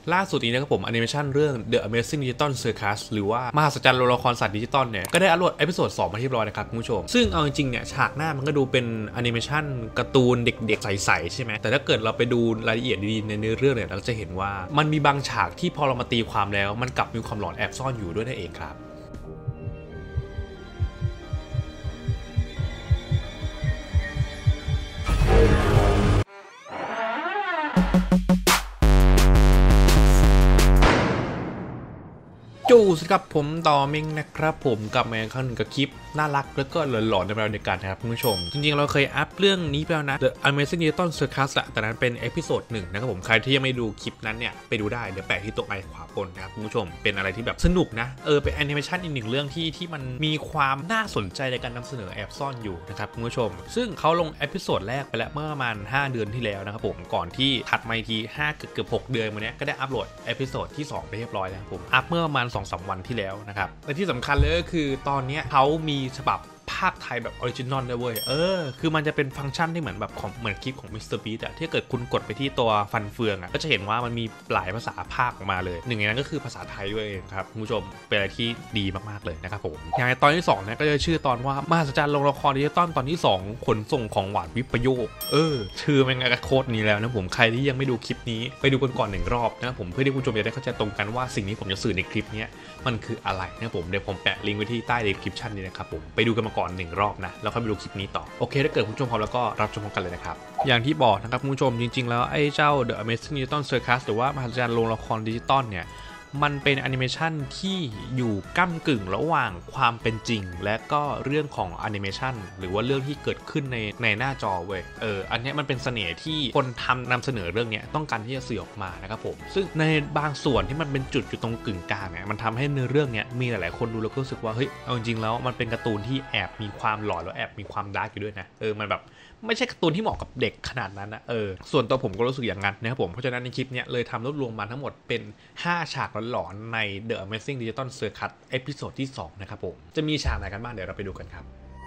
ล่าสุดนี้นะครับผมแอนิเมชันเรื่อง The Amazing Digital Circus หรือว่ามหัศจรรย์โลละครสัตว์ดิจิตอลเนี่ยก็ได้อัปโหลดเอพิโซด 2มาเรียบร้อยนะครับคุณผู้ชมซึ่งเอาจริงๆเนี่ยฉากหน้ามันก็ดูเป็นแอนิเมชันการ์ตูนเด็กๆใสๆใช่ไหมแต่ถ้าเกิดเราไปดูรายละเอียดดีๆในเนื้อเรื่องเนี่ยเราจะเห็นว่ามันมีบางฉากที่พอเรามาตีความแล้วมันกลับมีความหลอนแอบซ่อนอยู่ด้วยนั่นเองครับจูสครับผมต่อเมงนะครับผมกับแมงครั้งหนึ่งกับคลิปน่ารักแล้วก็หลอนๆในเวลาเดียวกันนะครับคุณผู้ชมจริงๆเราเคยอัพเรื่องนี้ไปแล้วนะ The Amazing Digital Circus แต่นั้นเป็นเอพิโซด1นะครับผมใครที่ยังไม่ดูคลิปนั้นเนี่ยไปดูได้เดี๋ยวแปะที่ตรงไอขวาบนนะครับคุณผู้ชมเป็นอะไรที่แบบสนุกนะเป็นแอนิเมชันอีกหนึ่งเรื่องที่มันมีความน่าสนใจในการนำเสนอแอบซ่อนอยู่นะครับคุณผู้ชมซึ่งเขาลงเอพิโซดแรกไปแล้วเมื่อประมาณ5 เดือนที่แล้วนะครับผมก่อนที่ถัดมาที5เกือบ6 เดือนมาเนี้ยก็ได้อัปโหลดเอพิโซดที่2ไปเรียบร้อยแล้วผมอัพเมื่อประมาณ 2-3 วันที่แล้วนะครับและที่สำคัญเลยก็คือตอนนี้เขามีฉบับภาคไทยแบบออริจินอลด้วยเว้ยคือมันจะเป็นฟังก์ชันที่เหมือนแบบของเหมือนคลิปของ Mr. Beast อะที่เกิดคุณกดไปที่ตัวฟันเฟืองอะก็จะเห็นว่ามันมีหลายภาษาภาคออกมาเลยหนึ่งในนั้นก็คือภาษาไทยด้วยเองครับคุณผู้ชมเป็นอะไรที่ดีมากๆเลยนะครับผมอย่างในตอนที่2เนี่ยก็จะชื่อตอนว่ามหัศจรรย์โรงละครดิจิตอลตอนที่2ขนส่งของหวานวิปโยคชื่อมันกระโคตรนี้แล้วนะผมใครที่ยังไม่ดูคลิปนี้ไปดูกันก่อน1 รอบนะผมเพื่อที่คุณผู้ชมจะได้เข้าใจตรงกันว่าสิ่งที่ผมจะสื่อในคลิปนี้มันคืออะไรนะผมเดี๋ยวผมแปะลิงก์ไว้ที่ใต้ description นี้นะครับผมไปดูกันมาก่อน1 รอบนะแล้วค่อยไปดูคลิปนี้ต่อโอเคถ้าเกิดคุณผู้ชมพร้อมแล้วก็รับชมกันเลยนะครับอย่างที่บอกนะครับคุณผู้ชมจริงๆแล้วไอ้เจ้า The Amazing Digital Circus หรือว่ามหัศจรรย์โรงละครดิจิตอลเนี่ยมันเป็นแอนิเมชันที่อยู่ก้ำกึ่งระหว่างความเป็นจริงและก็เรื่องของแอนิเมชันหรือว่าเรื่องที่เกิดขึ้นในหน้าจอเว้ยอันนี้มันเป็นเสน่ห์ที่คนนำเสนอเรื่องนี้ต้องการที่จะสื่อออกมานะครับผมซึ่งในบางส่วนที่มันเป็นจุดอยู่ตรงกึ่งกลางเนี่ยมันทำให้เนื้อเรื่องนี้มีหลายๆคนดูแล้วก็รู้สึกว่าเฮ้ยเอาจริงๆแล้วมันเป็นการ์ตูนที่แอบมีความหลอนแล้วแอบมีความดาร์กอยู่ด้วยนะมันแบบไม่ใช่การ์ตูนที่เหมาะกับเด็กขนาดนั้นนะส่วนตัวผมก็รู้สึกอย่างนั้นนะครับผมเพราะฉะนั้นในคลิปเนี้ยเลยทำรวบรวมมาทั้งหมดเป็น5 ฉากหลอนๆใน The Amazing Digital Circus เอพิโซดที่2นะครับผมจะมีฉากไหนกันบ้างเดี๋ยวเราไปดูกันครับ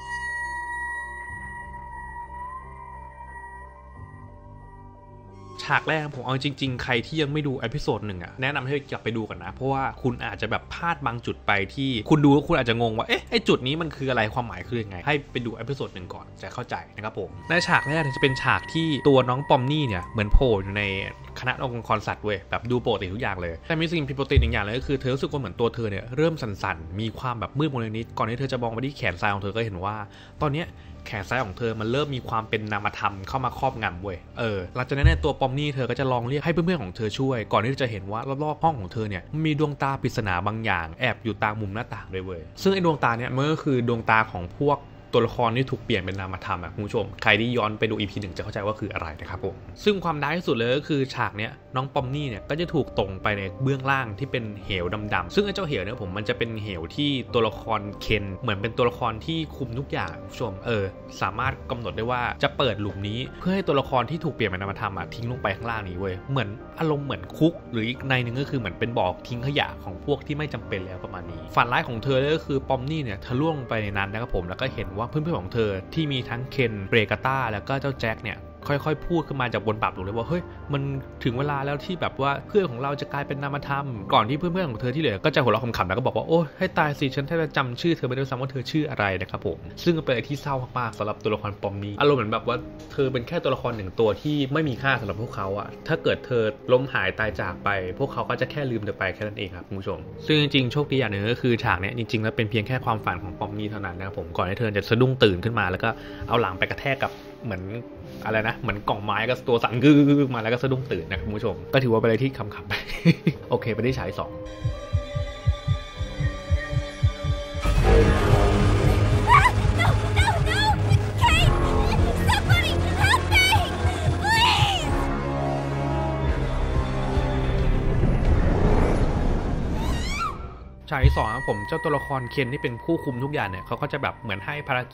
ฉากแรกผมเอาจริงๆใครที่ยังไม่ดูเอพิโซด1แนะนำให้กลับไปดูกันนะเพราะว่าคุณอาจจะแบบพลาดบางจุดไปที่คุณดูแล้วคุณอาจจะงงว่าไอ้จุดนี้มันคืออะไรความหมายคือยังไงให้ไปดูเอพิโซด1ก่อนจะเข้าใจนะครับผมในฉากแรกจะเป็นฉากที่ตัวน้องปอมนี่เนี่ยเหมือนโผล่อยู่ในคณะองค์กรสัตว์เว้ยแบบดูปกติทุกอย่างเลยแต่มีสิ่งผิดปกติอย่างเลยก็คือเธอรู้สึกว่าเหมือนตัวเธอเนี่ยเริ่มสั่นๆมีความแบบมืดมนนิดก่อนที่เธอจะมองไปที่แขนซ้ายของเธอก็เห็นว่าตอนเนี้ยแขนซ้ายของเธอมันเริ่มมีความเป็นนามธรรมเข้ามาครอบงำเว้ยหลังจากนั้นตัวปอมนี่เธอก็จะลองเรียกให้เพื่อนๆของเธอช่วยก่อนที่จะเห็นว่ารอบๆห้องของเธอเนี่ยมีดวงตาปริศนาบางอย่างแอบอยู่ตามมุมหน้าต่างด้วยเว้ยซึ่งไอ้ดวงตาเนี่ยมันก็คือดวงตาของพวกตัวละครที่ถูกเปลี่ยนเป็นนามธรรมคุณผู้ชมใครที่ย้อนไปดู EP 1จะเข้าใจว่าคืออะไรนะครับผมซึ่งความดาร์กที่สุดเลยก็คือฉากเนี้ยน้องปอมนี่เนี่ยก็จะถูกตรงไปในเบื้องล่างที่เป็นเหวดำๆซึ่งไอ้เจ้าเหวเนี่ยผมมันจะเป็นเหวที่ตัวละครเคนเหมือนเป็นตัวละครที่คุมทุกอย่างคุณผู้ชมสามารถกำหนดได้ว่าจะเปิดหลุมนี้เพื่อให้ตัวละครที่ถูกเปลี่ยนเป็นนามธรรมทิ้งลงไปข้างล่างนี้เว้ยเหมือนอารมณ์เหมือนคุกหรืออีกในนึงก็คือเหมือนเป็นบ่อทิ้งขยะของพวกที่ไม่จำเป็นแล้วประมาณนี้ฝันร้ายของเธอก็คือปอมนี่เนี่ยทะลวงไปในนั้นนะครับผมแล้วก็เห็นว่าเพื่อนๆของเธอที่มีทั้งเคนเรกาต้าแล้วก็เจ้าแจ็คเนี่ยค่อยๆพูดขึ้นมาจากบนปากหลุมเลยว่าเฮ้ยมันถึงเวลาแล้วที่แบบว่าเพื่อนของเราจะกลายเป็นนามธรรมก่อนที่เพื่อนๆของเธอที่เหลือก็จะหัวเราะขำๆแล้วก็บอกว่าโอ้ให้ตายสิฉันแทบจะจำชื่อเธอไม่ได้ซ้ำว่าเธอชื่ออะไรนะครับผมซึ่งเป็นอะไรที่เศร้ามากๆสำหรับตัวละครปอมนี้อารมณ์เหมือนแบบว่าเธอเป็นแค่ตัวละคร1 ตัวที่ไม่มีค่าสำหรับพวกเขาถ้าเกิดเธอล้มหายตายจากไปพวกเขาก็จะแค่ลืมเธอไปแค่นั้นเองครับคุณผู้ชมซึ่งจริงๆโชคดีอย่างหนึ่งก็คือฉากนี้จริงๆแล้วเป็นเพียงแค่ความฝันของปอมนี้เท่านั้นนะครับผมก่อนที่เธอจะสะดุ้งตื่นขึ้นมาแล้วก็เอาหลังไปกระแทกกับเหมือนอะไรนะเหมือนกล่องไม้ก็ตัวสั่นกึกมาแล้วก็สะดุ้งตื่นนะคุณผู้ชมก็ถือว่าเป็นอะไรที่ขำๆไป โอเคไปได้ฉาย2ฉากที่2ครับผมเจ้าตัวละครเคนที่เป็นผู้คุมทุกอย่างเนี่ยเขาก็จะแบบเหมือนให้ภารกิจ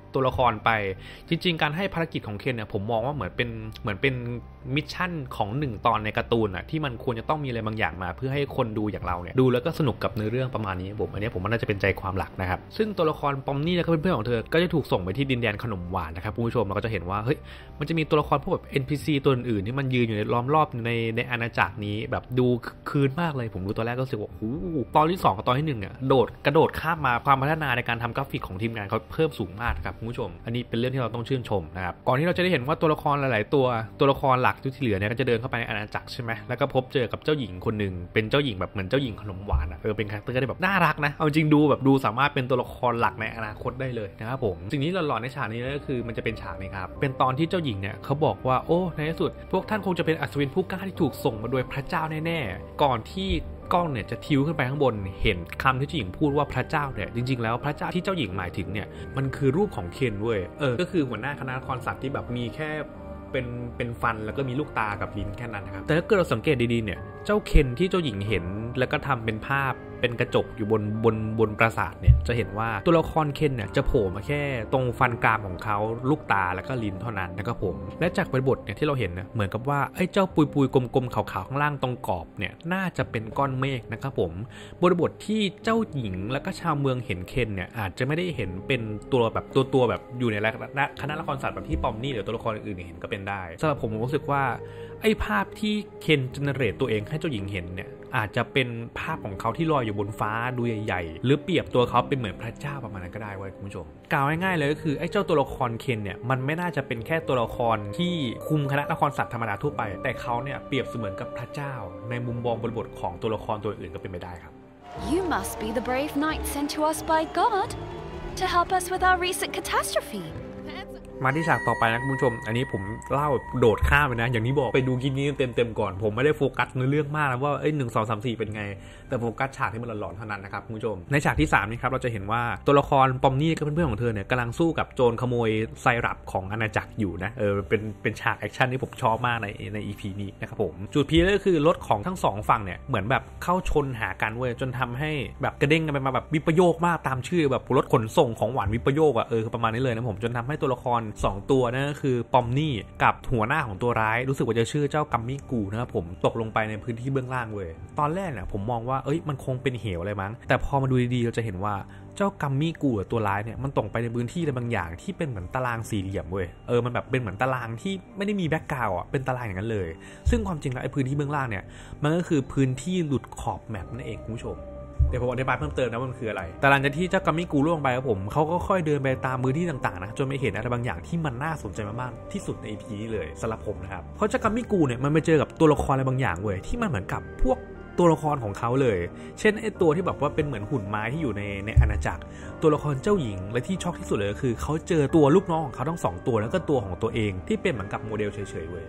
ตัวละครไปจริงๆการให้ภารกิจของเคนเนี่ยผมมองว่าเหมือนเป็นมิชชั่นของ1ตอนในการ์ตูนอ่ะที่มันควรจะต้องมีอะไรบางอย่างมาเพื่อให้คนดูอย่างเราเนี่ยดูแล้วก็สนุกกับเนื้อเรื่องประมาณนี้อันนี้ผมว่าน่าจะเป็นใจความหลักนะครับซึ่งตัวละครปอมนี่และเพื่อนๆของเธอก็จะถูกส่งไปที่ดินแดนขนมหวานนะครับผู้ชมเราก็จะเห็นว่าเฮ้ยมันจะมีตัวละครพวกแบบ NPC ตัวอื่นๆที่มันยืนอยู่ในล้อมรอบในอาณาจักรนี้แบบดูคืนมากเลยผมดูตัวแรกก็รู้สึกว่าโอ้ตอนที่2กับตอนที่1เนี่ยกระโดดข้ามมาความพัฒนาในการทำกราฟิกของทีมงานเขาเพิ่มสูงมากครับคุณผู้ชมอันนี้เป็นเรื่องที่เราต้องชื่นชมนะครับก่อนที่เราจะได้เห็นว่าตัวละครหลายๆตัวละครหลักที่เหลือเนี่ยก็จะเดินเข้าไปในอาณาจักรใช่ไหมแล้วก็พบเจอกับเจ้าหญิงคนหนึ่งเป็นเจ้าหญิงแบบเหมือนเจ้าหญิงขนมหวานอ่ะเป็นคาแรคเตอร์ที่แบบน่ารักนะเอาจริงดูสามารถเป็นตัวละครหลักในอนาคตได้เลยนะครับผมสิ่งนี้หลอนๆในฉากนี้ก็คือมันจะเป็นฉากนี้ครับเป็นตอนที่เจ้าหญิงเนี่ยเขาบอกว่าโอ้ในที่สุดพวกท่านคงจะเป็นอัศวินผู้กล้าที่ถูกส่งมาโดยพระเจ้าแน่ๆก่อนที่กล้องเนี่ยจะทิวขึ้นไปข้างบนเห็นคำที่เจ้าหญิงพูดว่าพระเจ้าเนี่ยจริงๆแล้วพระเจ้าที่เจ้าหญิงหมายถึงเนี่ยมันคือรูปของเคนเว้ยก็คือหัวหน้าคณะละครสัตว์ที่แบบมีแค่เป็นฟันแล้วก็มีลูกตากับลิ้นแค่นั้นนะครับแต่ถ้าเกิดเราสังเกตดีๆเนี่ยเจ้าเคนที่เจ้าหญิงเห็นแล้วก็ทำเป็นภาพเป็นกระจกอยู่บนปราสาทเนี่ยจะเห็นว่าตัวละครเคนเนี่ยจะโผล่มาแค่ตรงฟันกรามของเขาลูกตาแล้วก็ลิ้นเท่านั้นนะครับผมและจากบริบทเนี่ยที่เราเห็นเนี่ยเหมือนกับว่าไอ้เจ้าปุยๆกลมๆขาวๆข้างล่างตรงกรอบเนี่ยน่าจะเป็นก้อนเมฆนะครับผมบริบทที่เจ้าหญิงแล้วก็ชาวเมืองเห็นเคนเนี่ยอาจจะไม่ได้เห็นเป็นตัวแบบตัวแบบอยู่ในคณะละครสัตว์แบบที่ปอมนี่หรือตัวละครอื่นๆเห็นก็เป็นได้สำหรับผมรู้สึกว่าไอ้ภาพที่เคนเจเนเรตตัวเองให้เจ้าหญิงเห็นเนี่ยอาจจะเป็นภาพของเขาที่ลอยอยู่บนฟ้าดูใหญ่ๆหรือเปรียบตัวเขาเป็นเหมือนพระเจ้าประมาณนั้นก็ได้เว้ยคุณผู้ชมกล่าวง่ายๆเลยก็คือไอ้เจ้าตัวละครเคนเนี่ยมันไม่น่าจะเป็นแค่ตัวละครที่คุมคณะละครสัตว์ธรรมดาทั่วไปแต่เขาเนี่ยเปรียบเสมือนกับพระเจ้าในมุมมองบริบทของตัวละครตัวอื่นก็เป็นไปได้ครับ You must be the brave knight sent to us by God to help us with our recent catastrophe มาที่ฉากต่อไปนะคุณผู้ชมอันนี้ผมเล่าโดดข้ามไปนะอย่างนี้บอกไปดูคลิปนี้เต็มก่อนผมไม่ได้โฟกัสในเรื่องมากนะว่า1 2 3 4เป็นไงแต่โฟกัสฉากที่มันหลอนๆเท่านั้นนะครับคุณผู้ชมในฉากที่3นี่ครับเราจะเห็นว่าตัวละครปอมนี่กับเพื่อนๆของเธอเนี่ยกำลังสู้กับโจรขโมยไซรัปของอาณาจักรอยู่นะเป็นฉากแอคชั่นที่ผมชอบมากใน EP นี้นะครับผมจุดพีคก็คือรถของทั้ง2ฝั่งเนี่ยเหมือนแบบเข้าชนหากันเว้ยจนทำให้แบบกระเด้งกันไปมาแบบวิปโยคมากตามชื่อแบบรถขนส่งของหวานวิปโยคคือประมาณนี้เลยนะผมจนทำให้ตัวละคร2ตัวนะคือปอมนี่กับหัวหน้าของตัวร้ายรู้สึกว่าจะชื่อเจ้ากัมมิกูนะครับผมตกลงไปในพื้นที่เบื้องล่างเว้ยตอนแรกเนี่ยผมมองว่ามันคงเป็นเหวอะไรมั้งแต่พอมาดูดีๆเราจะเห็นว่าเจ้ากัมมิกูตัวร้ายเนี่ยมันตกไปในพื้นที่อะไรบางอย่างที่เป็นเหมือนตารางสี่เหลี่ยมเว้ยมันแบบเป็นเหมือนตารางที่ไม่ได้มีแบ็คกราวด์เป็นตารางอย่างนั้นเลยซึ่งความจริงแล้วไอ้พื้นที่เบื้องล่างเนี่ยมันก็คือพื้นที่หลุดขอบแมปนั่นเองคุณผู้ชมเดี๋ยวผมอธิบายเพิ่มเติมนะมันคืออะไรแต่หลังจากที่เจ้ากัมมิกูล่วงไปครับผมเขาก็ค่อยเดินไปตามพื้นที่ต่างๆนะจนไปเห็นอะไรบางอย่างที่มันน่าสนใจมากๆที่สุดใน EP นี้เลยสำหรับผมนะครับเพราะเจ้ากัมมิกูเนี่ยมันไปเจอกับตัวละครอะไรบางอย่างเว้ยที่มันเหมือนกับพวกตัวละครของเขาเลยเช่นไอ้ตัวที่แบบว่าเป็นเหมือนหุ่นไม้ที่อยู่ในอาณาจักรตัวละครเจ้าหญิงและที่ช็อกที่สุดเลยก็คือเขาเจอตัวลูกน้องของเขาทั้ง2ตัวแล้วก็ตัวของตัวเองที่เป็นเหมือนกับโมเดลเฉยๆเว้ย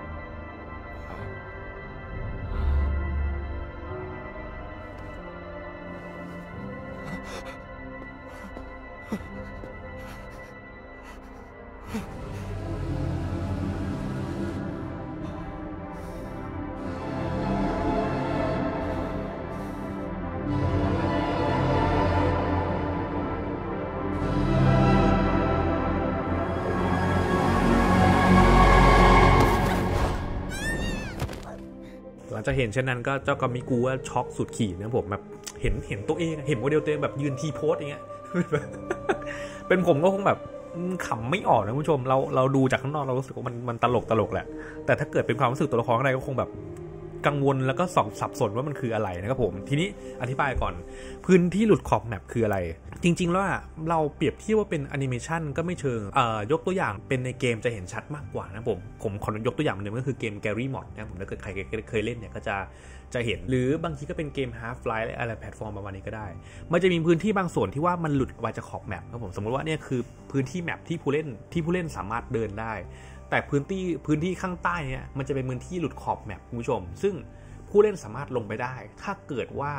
หลังจากเห็นเช่นนั้นก็เจ้ากัมมิกูว่าช็อกสุดขีดนะผมแบบเห็นตัวเองเห็นโมเดลตัวเองแบบยืนทีโพสอย่างเงี้ย เป็นผมก็คงแบบขำไม่ออกนะคุณผู้ชมเราดูจากข้างนอกเรารู้สึกว่ามันตลกแหละแต่ถ้าเกิดเป็นความรู้สึกตัวละครอะไรก็คงแบบกังวลแล้วก็สับสนว่ามันคืออะไรนะครับผมทีนี้อธิบายก่อนพื้นที่หลุดขอบแมปคืออะไรจริงๆแล้วเราเปรียบเทียบว่าเป็นแอนิเมชันก็ไม่เชิงยกตัวอย่างเป็นในเกมจะเห็นชัดมากกว่านะผมขอยกตัวอย่างหนึ่งก็คือเกม Gary Mod นะผมถ้าเกิดใครเคยเล่นเนี่ยก็จะเห็นหรือบางทีก็เป็นเกม Half-Life อะไรแพลตฟอร์มประมาณนี้ก็ได้มันจะมีพื้นที่บางส่วนที่ว่ามันหลุดออกมาจากขอบแมปครับผมสมมติว่าเนี่ยคือพื้นที่แมปที่ผู้เล่นสามารถเดินได้แต่พื้นที่ข้างใต้เนี่ยมันจะเป็นพื้นที่หลุดขอบแมปคุณผู้ชมซึ่งผู้เล่นสามารถลงไปได้ถ้าเกิดว่า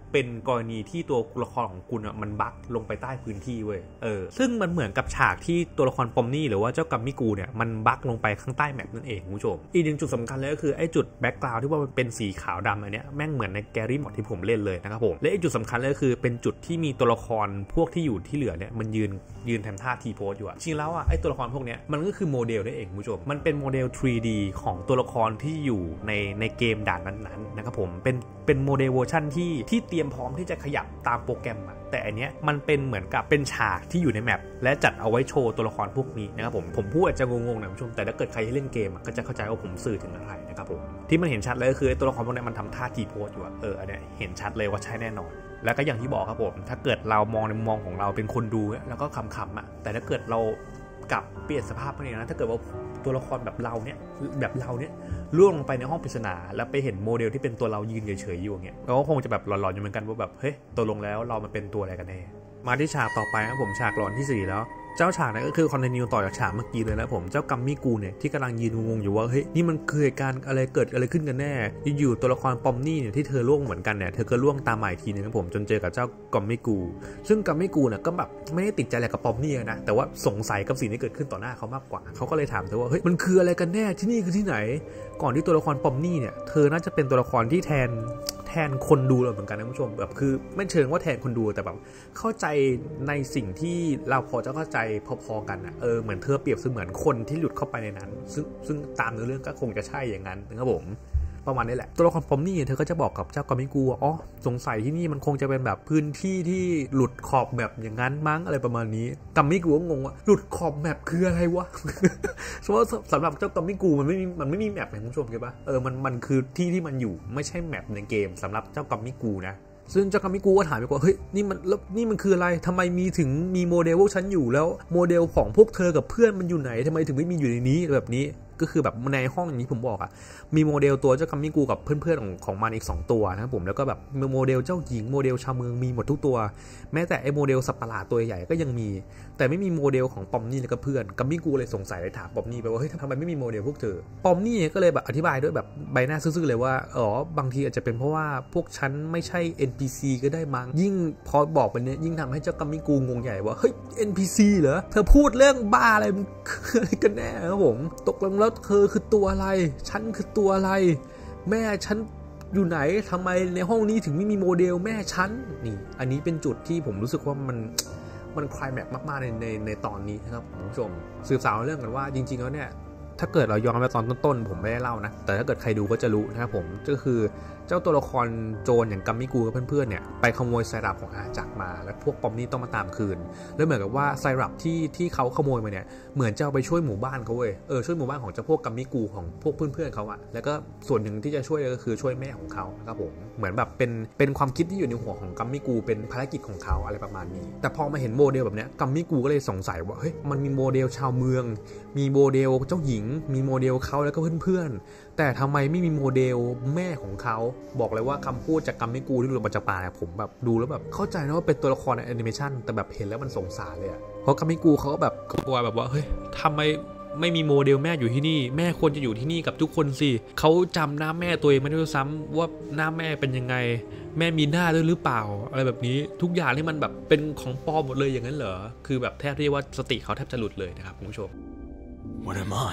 เป็นกรณีที่ตัวละครของคุณอ่ะมันบั๊กลงไปใต้พื้นที่เว้ยซึ่งมันเหมือนกับฉากที่ตัวละครปอมนี่หรือว่าเจ้ากัมมิกูเนี่ยมันบั๊กลงไปข้างใต้แมปนั่นเองคุณผู้ชมอีกหนึ่งจุดสำคัญเลยก็คือไอ้จุดแบ็คกราวด์ที่ว่ามันเป็นสีขาวดำอันเนี้ยแม่งเหมือนในแกรี่มอดที่ผมเล่นเลยนะครับผมและอีกจุดสำคัญเลยก็คือเป็นจุดที่มีตัวละครพวกที่อยู่ที่เหลือเนี่ยมันยืนทำท่าทีโพสอยู่อะจริงแล้วอะไอ้ตัวละครพวกเนี้ยมันก็คือโมเดลนั่นเองคุณผู้ชมมันเป็นโมเดล 3D ของตัวละครที่อยู่ในเกมด่านนั้นๆนะครับผมเป็นโมเดลเวอร์ชันที่เตรียมพร้อมที่จะขยับตามโปรแกรมอะแต่อันเนี้ยมันเป็นเหมือนกับเป็นฉากที่อยู่ในแมปและจัดเอาไว้โชว์ตัวละครพวกนี้นะครับผมพูดอาจจะงงๆนะคุณผู้ชมแต่ถ้าเกิดใครที่เล่นเกมก็จะเข้าใจว่าผมสื่อถึงอะไรนะครับผมที่มันเห็นชัดเลยก็คือตัวละครพวกนี้มันทำท่าทีโพสอยู่อะอันเนี้ยเห็นชัดเลยว่าใช่แน่นอนแล้วก็อย่างที่บอกครับผมถ้าเกิดเรามองในมุมมองของเราเป็นคนดูแล้วก็ขำๆอะแต่ถ้าเกิดเรากลับเปลี่ยนสภาพไปเนี่ยนะถ้าเกิดว่าตัวละครแบบเราเนี่ยล่วงลงไปในห้องปริศนาแล้วไปเห็นโมเดลที่เป็นตัวเรายืนเฉยๆอยู่อย่างเงี้ยเราก็คงจะแบบหลอนๆอยู่เหมือนกันว่าแบบเฮ้ยตกลงแล้วเรามันเป็นตัวอะไรกันแน่มาที่ฉากต่อไปครับผมฉากหลอนที่4แล้วเจ้าฉากนั้นก็คือคอนเทนิวต่อจากฉากเมื่อกี้เลยนะผมเจ้ากัมมิกูเนี่ยที่กำลังยืนงงอยู่ว่าเฮ้ยนี่มันคือเหตุการณ์อะไรเกิดอะไรขึ้นกันแน่อยู่ตัวละครปอมนี่เนี่ยที่เธอล่วงเหมือนกันเนี่ยเธอก็ล่วงตามมาอีกทีนึงนะผมจนเจอกับเจ้ากัมมิกูซึ่งกัมมิกูเนี่ยก็แบบไม่ได้ติดใจอะไรกับปอมนี่นะแต่ว่าสงสัยกับสิ่งที่เกิดขึ้นต่อหน้าเขามากกว่าเขาก็เลยถามเธอว่าเฮ้ยมันคืออะไรกันแน่ที่นี่คือที่ไหนก่อนที่ตัวละครปอมนี่เนี่ยเธอน่าจะเป็นตัวละครที่แทนคนดูเราเหมือนกันนะคุณผู้ชมแบบคือไม่เชิงว่าแทนคนดูแต่แบบเข้าใจในสิ่งที่เราพอจะเข้าใจพอๆกันอ่ะเหมือนเธอเปรียบเสมือนคนที่หลุดเข้าไปในนั้นซึ่งตามเนื้อเรื่องก็คงจะใช่อย่างนั้นนะครับผมประมาณนี้แหละตัวละครปอมนี่เธอก็จะบอกกับเจ้ากัมมิกูอ๋อสงสัยที่นี่มันคงจะเป็นแบบพื้นที่ที่หลุดขอบแมปอย่างนั้นมั้งอะไรประมาณนี้กัมมิกูก็งงว่าหลุดขอบแมปคืออะไรวะ สำหรับเจ้ากัมมิกูมันไม่มีแมปนะคุณผู้ชมเข้าปะมันคือที่มันอยู่ไม่ใช่แมปในเกมสำหรับเจ้ากัมมิกูนะซึ่งเจ้ากัมมิกูก็ถามไปว่าเฮ้ยนี่มันคืออะไรทำไมมีโมเดลพวกฉันอยู่แล้วโมเดลของพวกเธอกับเพื่อนมันอยู่ไหนทำไมถึงไม่มีอยู่ในนี้แบบนี้ก็คือแบบในห้องอย่างนี้ผมบอกอะมีโมเดลตัวเจ้ากัมมิกูกับเพื่อนๆของมันอีก2ตัวนะครับผมแล้วก็แบบโมเดลเจ้าหญิงโมเดลชาวเมืองมีหมดทุกตัวแม้แต่ไอ้โมเดลสัตว์ประหลาดตัวใหญ่ก็ยังมีแต่ไม่มีโมเดลของปอมนี่แล้วก็เพื่อนกัมมิกูเลยสงสัยเลยถามปอมนี่ไปว่าเฮ้ยทำไมไม่มีโมเดลพวกเธอปอมนี่ก็เลยแบบอธิบายด้วยแบบใบหน้าซื่อๆเลยว่าบางทีอาจจะเป็นเพราะว่าพวกฉันไม่ใช่ NPC ก็ได้มั้งยิ่งพอบอกไปเนี้ยยิ่งทำให้เจ้ากัมมิกูงงใหญ่ว่าเฮ้ย NPC เหรอเธอพูดเรื่องบ้าอะไรกันแน่ครับผมตกลงแล้วเธอคือตัวอะไรฉันคือตัวอะไรแม่ฉันอยู่ไหนทำไมในห้องนี้ถึงไม่มีโมเดลแม่ฉันนี่อันนี้เป็นจุดที่ผมรู้สึกว่ามันไคลแม็กซ์มากๆในตอนนี้นะครับคุณผู้ชมสืบสาวเรื่องกันว่าจริงๆแล้วเนี่ยถ้าเกิดเราย้อนไปตอนต้นๆผมไม่ได้เล่านะแต่ถ้าเกิดใครดูก็จะรู้นะครับผมก็คือเจ้าตัวละครโจรอย่างกัมมิกูกับเพื่อนๆเนี่ยไปขโมยไซรัปของอาจักรมาแล้วพวกปอมนี่ต้องมาตามคืนแล้วเหมือนกับว่าไซรัปที่เขาขโมยมาเนี่ยเหมือนจะเอาไปช่วยหมู่บ้านเขาเว้ยช่วยหมู่บ้านของเจ้าพวกกัมมิกูของพวกเพื่อนๆเขาอะแล้วก็ส่วนหนึ่งที่จะช่วยก็คือช่วยแม่ของเขาครับผมเหมือนแบบเป็นความคิดที่อยู่ในหัวของกัมมิกูเป็นภารกิจของเขาอะไรประมาณนี้แต่พอมาเห็นโมเดลแบบเนี้ยกัมมิกูก็เลยสงสัยว่าเฮ้ยมันมีโมเดลชาวเมืองมีโมเดลเจ้าหญิงมีโมเดลเขาแล้วก็เพื่อนๆแต่ทำไมไม่มีโมเดลแม่ของเขาบอกเลยว่าคำพูดจากกัมมิกูที่หลุดมาจากปากเนี่ยผมแบบดูแล้วแบบเข้าใจนะว่าเป็นตัวละครในแอนิเมชันแต่แบบเห็นแล้วมันสงสารเลยอะเพราะกัมมิกูเขาก็แบบกลัวแบบว่าเฮ้ยทำไมไม่มีโมเดลแม่อยู่ที่นี่แม่ควรจะอยู่ที่นี่กับทุกคนสิเขาจำหน้าแม่ตัวเองไม่ได้ด้วยซ้ำว่าหน้าแม่เป็นยังไงแม่มีหน้าด้วยหรือเปล่าอะไรแบบนี้ทุกอย่างที่มันแบบเป็นของปลอมหมดเลยอย่างนั้นเหรอคือแบบแทบเรียกว่าสติเขาแทบจะหลุดเลยนะครับคุณผู้ชม What am I?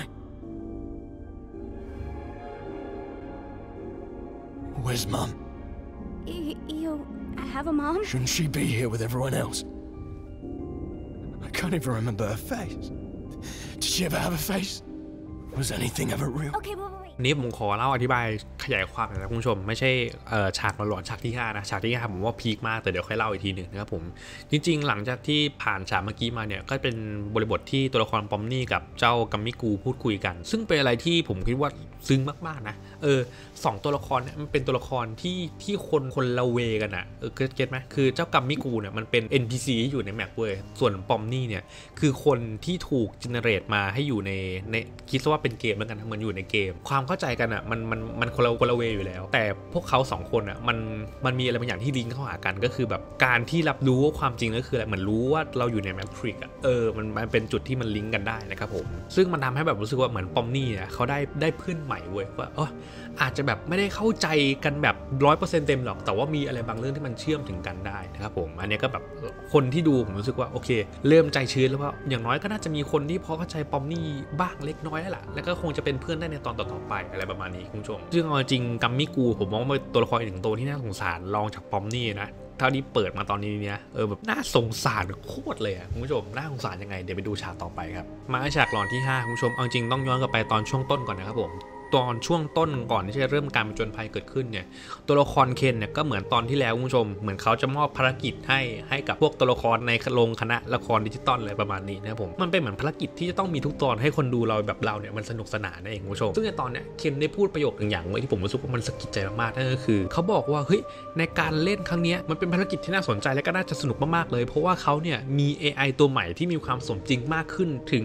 Where's Mum? You have a mom? Shouldn't she be here with everyone else? I can't even remember her face. Did she ever have a face? Was anything ever real? Okay, wait. นี้ผมขอเล่าอธิบายขยายความหน่อยนะคุณผู้ชมไม่ใช่ฉากหลอนๆฉากที่5นะฉากที่5ผมว่าพีคมากแต่เดี๋ยวค่อยเล่าอีกทีนึงนะครับผมจริงๆหลังจากที่ผ่านฉากเมื่อกี้มาเนี่ยก็เป็นบริบทที่ตัวละครปอมนี่กับเจ้ากัมมิกูพูดคุยกันซึ่งเป็นอะไรที่ผมคิดว่าซึ้งมากๆนะ2ตัวละครเนี่ยมันเป็นตัวละครที่คนละเวกันอ่ะเก็ตไหมคือเจ้ากัมมิกูเนี่ยมันเป็น NPC ที่อยู่ในแมปเว้ยส่วนปอมนี่เนี่ยคือคนที่ถูกเจเนเรตมาให้อยู่ในคิดว่าเป็นเกมแล้วกันเหมือนอยู่ในเกมความเข้าใจกันอ่ะมันคนละเวอยู่แล้วแต่พวกเขา2คนอ่ะมันมีอะไรบางอย่างที่ลิงก์เข้าหากันก็คือแบบการที่รับรู้ว่าความจริงก็คืออะไรเหมือนรู้ว่าเราอยู่ในแมทริกซ์อ่ะมันเป็นจุดที่มันลิงก์กันได้นะครับผมซึ่งมันทำให้แบบรู้สึกว่าเหมือนปอมนี่เนี่ยเขาได้เพื่อนใหม่เว้ยว่าอาจจะแบบไม่ได้เข้าใจกันแบบ 100% เต็มหรอกแต่ว่ามีอะไรบางเรื่องที่มันเชื่อมถึงกันได้นะครับผมอันนี้ก็แบบคนที่ดูผมรู้สึกว่าโอเคเริ่มใจชื้นแล้วว่าอย่างน้อยก็น่าจะมีคนที่พอเข้าใจปอมนี่บ้างเล็กน้อยแล้วล่ะแล้วก็คงจะเป็นเพื่อนได้ในตอนต่อๆไปอะไรประมาณนี้คุณผู้ชมซึ่งเอาจริงกัมมิกูผมมองว่าตัวละครอีกหนึ่งตัวที่น่าสงสารรองจากปอมนี่นะเท่าที่เปิดมาตอนนี้เนี่ยแบบน่าสงสารโคตรเลยอ่ะคุณผู้ชมน่าสงสารยังไงเดี๋ยวไปดูฉากต่อไปครับมาฉากหลอนที่5คุณผู้ชมเอาจริงต้องย้อนกลับไปตอนช่วงต้นก่อนนะครับผมตอนช่วงต้นก่อนที่จะเริ่มการผจญภัยเกิดขึ้นเนี่ยตัวละครเคนเนี่ยก็เหมือนตอนที่แล้วคุณผู้ชมเหมือนเขาจะมอบภารกิจให้กับพวกตัวละครในโรงคณะละครดิจิตอลอะไรประมาณนี้นะครับผมมันเป็นเหมือนภารกิจที่จะต้องมีทุกตอนให้คนดูเราแบบเราเนี่ยมันสนุกสนานนั่นเองคุณผู้ชมซึ่งในตอนเนี้ยเคนได้พูดประโยคหนึ่งอย่างไว้ที่ผมรู้สึกว่ามันสะกิดใจมากๆนั่นก็คือเขาบอกว่าเฮ้ยในการเล่นครั้งนี้มันเป็นภารกิจที่น่าสนใจและก็น่าจะสนุกมากๆเลยเพราะว่าเขาเนี่ยมี AI ตัวใหม่ที่มีความสมจริงมากขึ้นถึง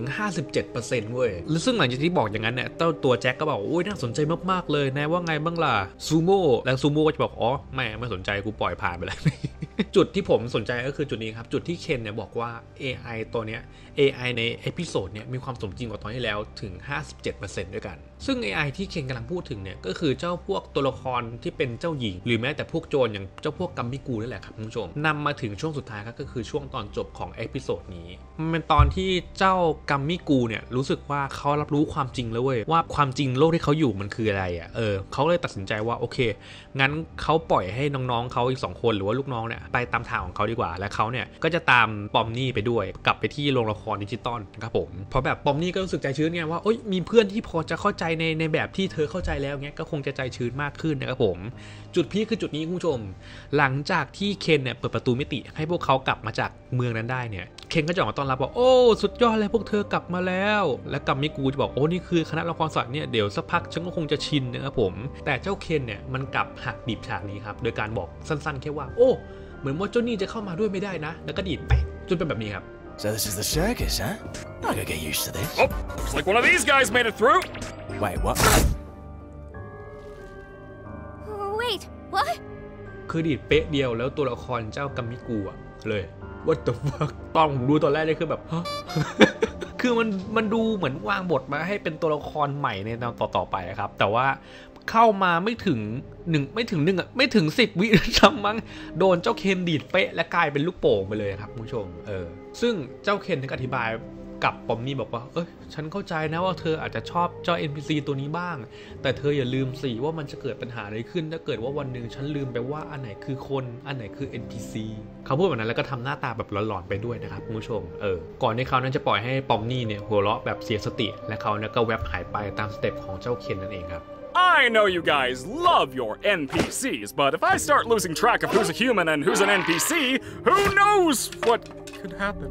57% เว้ยซึ่งหลังจากที่บอกอย่างนั้นเนี่ยตัวแจ็คก็บอกโอ้ยน่าสนใจมากๆเลยนะว่าไงบ้างล่ะซูโม่แล้วซูโม่ก็จะบอกอ๋อไม่สนใจกูปล่อยผ่านไปเลย จุดที่ผมสนใจก็คือจุดนี้ครับจุดที่เคนเนี่ยบอกว่า AI ตัวเนี้ย AI ในเอพิโซดเนี่ยมีความสมจริงกว่าตอนที่แล้วถึง 57% ด้วยกันซึ่ง AI ที่เคนกำลังพูดถึงเนี่ยก็คือเจ้าพวกตัวละครที่เป็นเจ้าหญิงหรือแม้แต่พวกโจรอย่างเจ้าพวกกัมมิกูนั่นแหละครับคุณผู้ชมนำมาถึงช่วงสุดท้ายครับก็คือช่วงตอนจบของเอพิโซดนี้มันเป็นตอนที่เจ้ากัมมิกูเนี่ยรู้สึกว่าเขารับรู้ความจริงแล้วเว้ยว่าความจริงโลกที่เขาอยู่มันคืออะไรอ่ะเขาเลยตัดสินใจว่าโอเคงั้นเขาปล่อยให้น้องๆเขาอีก2คนหรือว่าลูกน้องเนี่ยไปตามทางของเขาดีกว่าและเขาเนี่ยก็จะตามปอมนี่ไปด้วยกลับไปที่โรงละครดิจิตอลนะครับผมเพราะแบบปอมนี่ก็รู้สึกใจชื้นไงว่าโอ๊ยมีเพื่อนที่พอจะเข้าใจในแบบที่เธอเข้าใจแล้วเงี้ยก็คงจะใจชื้นมากขึ้นนะครับผมจุดพีคคือจุดนี้คุณผู้ชมหลังจากที่เคนเนี่ยเปิดประตูมิติให้พวกเขากลับมาจากเมืองนั้นได้เนี่ยเคนก็จะออกมาต้อนรับว่าโอ้สุดยอดเลยพวกเธอกลับมาแล้วและกัมมิกูจะบอกโอ้นี่คือคณะละครสัตว์เนี่ยเดี๋ยวสักพักฉันก็คงจะชินนะครับผมแต่เจ้าเคนเนี่ยมันกลับหักดิบฉากนี้ครับโดยการบอกสั้นๆแค่ว่าโอ้เหมือนว่าเจ้านี่จะเข้ามาด้วยไม่ได้นะแล้วก็ดีดไปจนเป็นแบบนี้ครับ So this is the circus, huh? I gotta get used to this. Oh, looks like one of these guys made it through. Wait, what? Wait, what? คือดีดเป๊ะเดียวแล้วตัวละครเจ้ากัมมิกูอะเลย What the fuck ตอนผมดูตอนแรกเลยคือแบบฮะ คือมันดูเหมือนวางบทมาให้เป็นตัวละครใหม่ในตอนต่อไปครับแต่ว่าเข้ามาไม่ถึง10 วิซ้ำมั้งโดนเจ้าเคนดีดเป๊ะและกลายเป็นลูกโป่งไปเลยครับคุณผู้ชมซึ่งเจ้าเคนถึงอธิบายกับปอมนี่บอกว่าฉันเข้าใจนะว่าเธออาจจะชอบเจ้า NPC ตัวนี้บ้างแต่เธออย่าลืมสิว่ามันจะเกิดปัญหาอะไรขึ้นถ้าเกิดว่าวันหนึ่งฉันลืมไปว่าอันไหนคือคนอันไหนคือ NPC เขาพูดแบบนั้นแล้วก็ทำหน้าตาแบบหลอนๆไปด้วยนะครับคุณผู้ชมก่อนที่เขานั้นจะปล่อยให้ปอมนี่เนี่ยหัวเราะแบบเสียสติและเขาเนี่ยก็แวบหายไปตามสเต็ปของเจ้าเคนนั่นเองครับ I know you guys love your NPCs, but if I start losing track of who's a human and who's an NPC, who knows what could happen?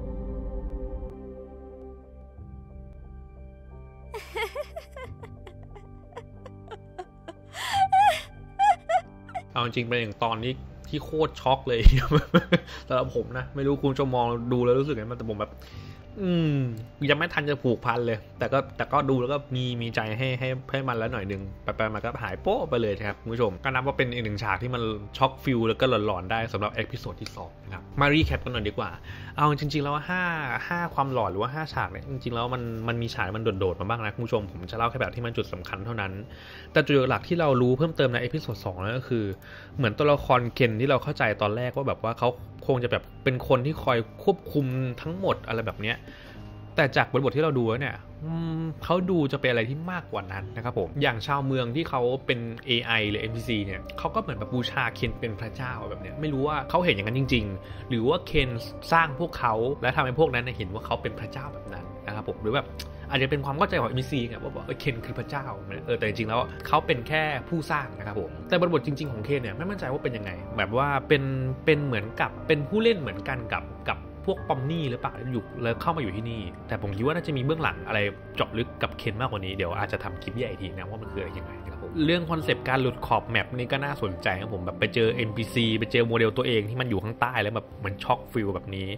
เอาจริงเป็นอย่างตอนนี้ที่โคตรช็อกเลย สำหรับผมนะไม่รู้คุณจะมองดูแล้วรู้สึกไงแต่ผมแบบยังไม่ทันจะผูกพันเลยแต่ก็ดูแล้วก็มีใจให้มันแล้วหน่อยนึงไปมาก็หายโป๊ะไปเลยครับคุณผู้ชมก็นับว่าเป็นอีกหนึ่งฉากที่มันช็อกฟิลแล้วก็หลอนๆได้สำหรับเอพิโซดที่2นะครับมารีแคปกันหน่อยดีกว่าเอาจริงๆแล้ว5ความหลอนหรือว่า5ฉากเนี่ยจริงๆแล้วมันมีฉากมันโดดๆมาบ้างนะคุณผู้ชมผมจะเล่าแค่แบบที่มันจุดสำคัญเท่านั้นแต่จุดหลักที่เรารู้เพิ่มเติมในเอพิโซด2นั่นก็คือเหมือนตัวละครเคนที่เราเข้าใจตอนแรกว่าแบบว่าเขาคงจะแบบเป็นคนที่คอยควบคุมทั้งหมดอะไรแบบเนี้ยแต่จากบทที่เราดูแล้วเนี่ยเขาดูจะเป็นอะไรที่มากกว่านั้นนะครับผมอย่างชาวเมืองที่เขาเป็น AI หรือ NPC เนี่ยเขาก็เหมือนแบบบูชาเคนเป็นพระเจ้าแบบเนี้ยไม่รู้ว่าเขาเห็นอย่างนั้นจริงๆหรือว่าเคนสร้างพวกเขาและทำให้พวกนั้นเห็นว่าเขาเป็นพระเจ้าแบบนั้นนะครับผมหรือแบบอาจจะเป็นความเข้าใจของ NPC ไงว่าเคนคือพระเจ้าแต่จริงๆแล้วเขาเป็นแค่ผู้สร้างนะครับผมแต่บทจริงๆของเคนเนี่ยไม่มั่นใจว่าเป็นยังไงแบบว่าเป็นเหมือนกับเป็นผู้เล่นเหมือนกันกับพวกปอมนี่หรือเปล่าอยู่แล้วเข้ามาอยู่ที่นี่แต่ผมคิดว่าน่าจะมีเบื้องหลังอะไรเจาะลึกกับเคนมากกว่านี้เดี๋ยวอาจจะทำคลิปใหญ่ทีนะว่ามันคืออะไรยังไงนะครับผมเรื่องคอนเซปต์การหลุดขอบแมปนี่ก็น่าสนใจครับผมแบบไปเจอ NPC ไปเจอโมเดลตัวเองที่มันอยู่ข้างใต้แล้วแบบเหมือนช็อกฟิลแบบนี้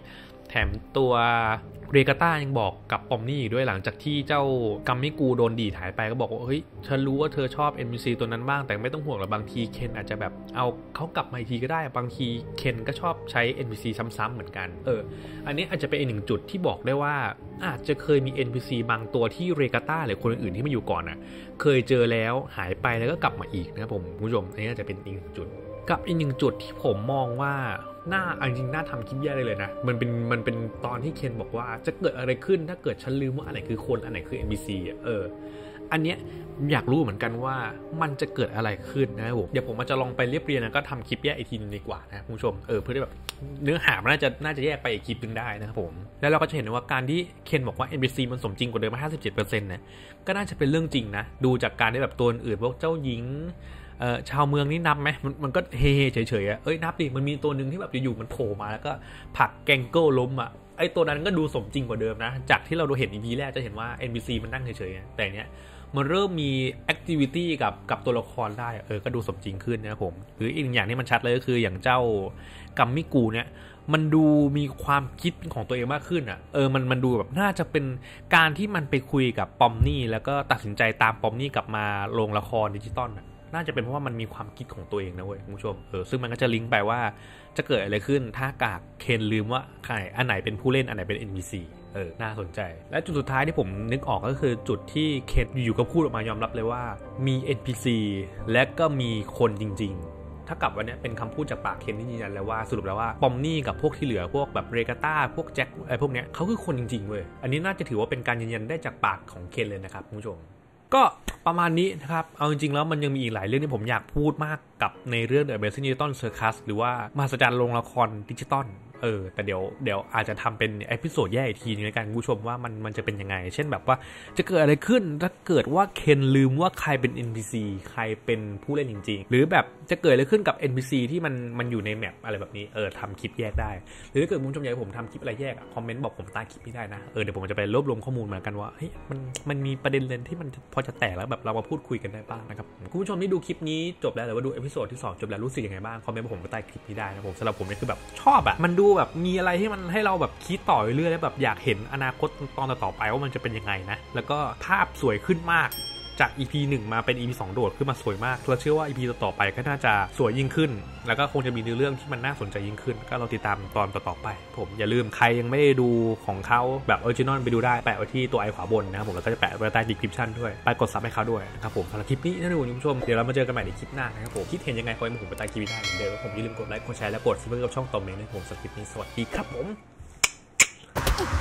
แถมตัวเรกาต้ายังบอกกับปอมนี่ด้วยหลังจากที่เจ้ากัมมิกูโดนดีดหายไปก็บอกว่าเฮ้ยฉันรู้ว่าเธอชอบ NPC ตัวนั้นบ้างแต่ไม่ต้องห่วงหรอกบางทีเคนอาจจะแบบเอาเขากลับมาอีกทีก็ได้บางทีเคนก็ชอบใช้ NPC ซ้ำๆเหมือนกันอันนี้อาจจะเป็นอีกหนึ่งจุดที่บอกได้ว่าอาจจะเคยมี NPC บางตัวที่เรกาต้าหรือคนอื่นที่มาอยู่ก่อนเคยเจอแล้วหายไปแล้วก็กลับมาอีกนะครับผมคุณผู้ชมอันนี้อาจจะเป็นอีกหนึ่งจุดกับอีกหนึ่งจุดที่ผมมองว่าจริงน่าทำคลิปแย่เลยนะมันเป็นตอนที่เคนบอกว่าจะเกิดอะไรขึ้นถ้าเกิดฉันลืมว่าอันไหนคือคนอันไหนคือ NPC อันเนี้ยอยากรู้เหมือนกันว่ามันจะเกิดอะไรขึ้นนะครับผมเดี๋ยวผมจะลองไปเรียบเรียงแล้วก็ทำคลิปแยกอีกทีนึงดีกว่านะคุณผู้ชมเพื่อที่แบบเนื้อหามันน่าจะแยกไปอีกคลิปนึงได้นะครับผมแล้วเราก็จะเห็นว่าการที่เคนบอกว่า NPC มันสมจริงกว่าเดิมมา 57% นะก็น่าจะเป็นเรื่องจริงนะดูจากการที่แบบตัวอื่นพวกเจ้าหญิงชาวเมืองนี่นับไหมมันก็เฮ่เฉยๆนับดิมันมีตัวหนึ่งที่แบบอยู่ๆมันโผล่มาแล้วก็ผลักแกงเกิลล้มไอ้ตัวนั้นก็ดูสมจริงกว่าเดิมนะจากที่เราดูเห็น EP แรกจะเห็นว่า NPC มันนั่งเฉยๆแต่เนี้ยมันเริ่มมี activity กับตัวละครได้ก็ดูสมจริงขึ้นนะครับผมหรืออีกอย่างที่มันชัดเลยก็คืออย่างเจ้ากัมมิกูเนี่ยมันดูมีความคิดของตัวเองมากขึ้นมันดูแบบน่าจะเป็นการที่มันไปคุยกับปอมนี่แล้วก็ตัดสินใจตามปอมนี่กลับมาลงละครดิจิตอลน่าจะเป็นเพราะว่ามันมีความคิดของตัวเองนะเว้ยคุณผู้ชมซึ่งมันก็จะลิงก์ไปว่าจะเกิดอะไรขึ้นถ้ากากเคนลืมว่าใครอันไหนเป็นผู้เล่นอันไหนเป็น NPC น่าสนใจและจุดสุดท้ายที่ผมนึกออกก็คือจุดที่เคนอยู่ก็พูดออกมายอมรับเลยว่ามี NPC และก็มีคนจริงๆถ้ากับวันนี้เป็นคำพูดจากปากเคนที่ยืนยันแล้วว่าสรุปแล้วว่าปอมนี่กับพวกที่เหลือพวกแบบเรกาต้าพวกแจ็คไอ้พวกเนี้ยเขาคือคนจริงๆเว้ยอันนี้น่าจะถือว่าเป็นการยืนยันได้จากปากของเคนเลยนะครับคุณผู้ชมก็ประมาณนี้นะครับเอาจริงๆแล้วมันยังมีอีกหลายเรื่องที่ผมอยากพูดมากกับในเรื่อง The Amazing Digital Circus หรือว่ามหัศจรรย์โรงละครดิจิตอลแต่เดี๋ยวอาจจะทำเป็นเอพิโซดแยกอีกทีนึงในการคุณผู้ชมว่ามันจะเป็นยังไงเช่นแบบว่าจะเกิดอะไรขึ้นถ้าเกิดว่าเคนลืมว่าใครเป็น NPC ใครเป็นผู้เล่นจริงๆหรือแบบจะเกิดอะไรขึ้นกับ NPC ที่มันอยู่ในแมปอะไรแบบนี้ทำคลิปแยกได้หรือถ้าเกิดคุณผู้ชมอยากให้ผมทำคลิปอะไรแยกคอมเมนต์บอกผมใต้คลิปนี้ได้นะเดี๋ยวผมจะไปรวบรวมข้อมูลมากันว่าเฮ้ยมันมีประเด็นเลยที่มันพอจะแตกแล้วแบบเรามาพูดคุยกันได้บ้างนะครับคุณผู้ชมที่ดูคลิปนี้จบแล้วหรือว่าดูเอพิโซดที่2จบแล้วรู้สึกยังไงบ้างคอมเมนต์บอกผมใต้คลิปนี้ได้นะผมสำหรับผมเนี่ยคือแบบชอบมันดูแบบมีอะไรที่มันให้เราแบบคิดต่อเรื่อยๆแล้วแบบอยากเห็นอนาคตตอนต่อไปว่ามันจะเป็นยังไงนะแล้วก็ภาพสวยขึ้นมากจาก EP 1 มาเป็น EP 2 โดดขึ้นมาสวยมากเราเชื่อว่า EP ต่อไปก็น่าจะสวยยิ่งขึ้นแล้วก็คงจะมีเนื้อเรื่องที่มันน่าสนใจยิ่งขึ้นก็เราติดตามตอนต่อไปผมอย่าลืมใครยังไม่ได้ดูของเขาแบบออริจินอลไปดูได้แปะไว้ที่ตัวไอขวาบนนะครับผมแล้วก็จะแปะไว้ใต้ description ด้วยไปกดซับให้เขาด้วยนะครับผมสำหรับคลิปนี้นะคุณผู้ชมเดี๋ยวเรามาเจอกันใหม่ในคลิปหน้านะครับผมคิดเห็นยังไงคอยมาผมไปใต้คลิปได้เดี๋ยวผมอย่าลืมกดไลค์กดแชร์และกดซับสไครบ์กับช่องต่อเมนให้ผมสำหรับคลิปนี้สวัสดีครับผม